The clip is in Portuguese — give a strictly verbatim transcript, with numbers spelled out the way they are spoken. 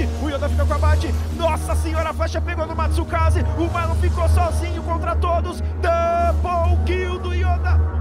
frente. O Yoda fica com abate. Nossa senhora, a flecha pegou no Matsukaze. O Marlon ficou sozinho contra todos. Double kill do Yoda.